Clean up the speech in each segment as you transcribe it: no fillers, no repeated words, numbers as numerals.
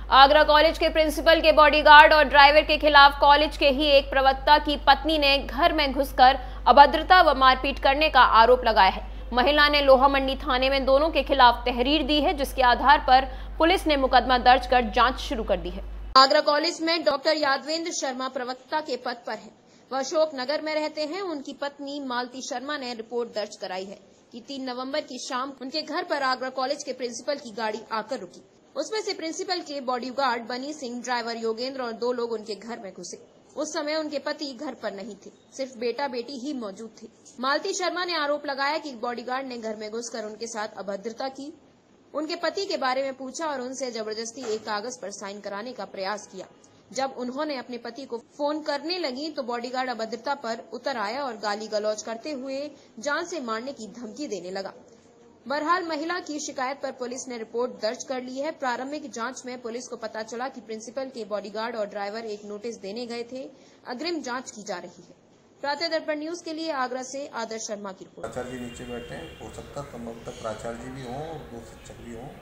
Agra college के principal के bodyguard और ड्राइवर के खिलाफ कॉलेज के ही एक प्रवक्ता की पत्नी ने घर में घुसकर अभद्रता व मारपीट करने का आरोप लगाया है। महिला ने लोहा मंडी थाने में दोनों के खिलाफ तहरीर दी है, जिसके आधार पर पुलिस ने मुकदमा दर्ज कर जांच शुरू कर दी है। आगरा कॉलेज में डॉक्टर यादवेंद्र शर्मा प्रवक्ता के पद पर है। वह अशोक नगर में रहते हैं। उनकी पत्नी मालती शर्मा ने रिपोर्ट दर्ज कराई है कि 3 नवंबर की शाम उनके घर पर आगरा कॉलेज के प्रिंसिपल की गाड़ी आकर रुकी। उसमें से प्रिंसिपल के बॉडीगार्ड बनी सिंह, ड्राइवर योगेंद्र और 2 लोग उनके घर में घुसे। उस समय उनके पति घर पर नहीं थे, सिर्फ बेटा बेटी ही मौजूद थे। मालती शर्मा ने आरोप लगाया कि बॉडीगार्ड ने घर में घुसकर उनके साथ अभद्रता की, उनके पति के बारे में पूछा और उनसे जबरदस्ती एक कागज पर साइन कराने का प्रयास किया। जब उन्होंने अपने पति को फोन करने लगी तो बॉडीगार्ड अभद्रता पर उतर आया और गाली गलौज करते हुए जान से मारने की धमकी देने लगा। बहरहाल महिला की शिकायत पर पुलिस ने रिपोर्ट दर्ज कर ली है। प्रारंभिक जांच में पुलिस को पता चला कि प्रिंसिपल के बॉडीगार्ड और ड्राइवर एक नोटिस देने गए थे। अग्रिम जांच की जा रही है। प्रातः दर्पण न्यूज के लिए आगरा से आदर्श शर्मा की रिपोर्ट। प्राचार्य जी नीचे बैठे हैं, हो सकता संभवतः प्राचार्य जी भी हों और 2 शिक्षक भी हों।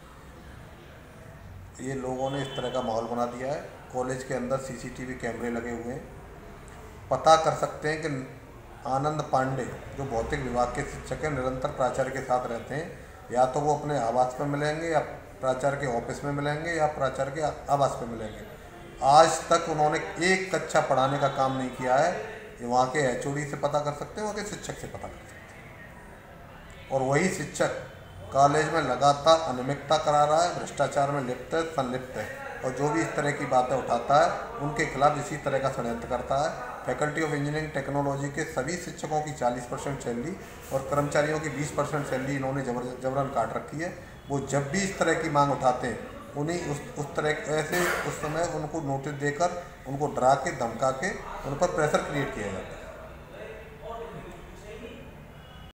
ये लोगों ने इस तरह का माहौल बना दिया है। कॉलेज के अंदर सीसीटीवी कैमरे लगे हुए हैं। पता कर सकते हैं कि आनंद पांडे जो भौतिक विभाग के शिक्षक हैं, निरंतर प्राचार्य के साथ रहते हैं। या तो वो अपने आवास पर मिलेंगे या प्राचार्य के ऑफिस में मिलेंगे या प्राचार्य के आवास पर मिलेंगे। आज तक उन्होंने एक कक्षा पढ़ाने का काम नहीं किया है। ये वहाँ के एचओडी से पता कर सकते हैं, वहाँ के शिक्षक से पता कर सकते हैं। और वही शिक्षक कॉलेज में लगातार अनियमितता करा रहा है, भ्रष्टाचार में लिप्त है, संलिप्त है और जो भी इस तरह की बातें उठाता है उनके खिलाफ इसी तरह का षड्यंत्र करता है। फैकल्टी ऑफ इंजीनियरिंग टेक्नोलॉजी के सभी शिक्षकों की 40% सैलरी और कर्मचारियों की 20% सैलरी इन्होंने जबरन काट रखी है। वो जब भी इस तरह की मांग उठाते हैं उन्हीं उस तरह ऐसे उस समय उनको नोटिस देकर उनको डरा के धमका के उन पर प्रेशर क्रिएट किया जाता है।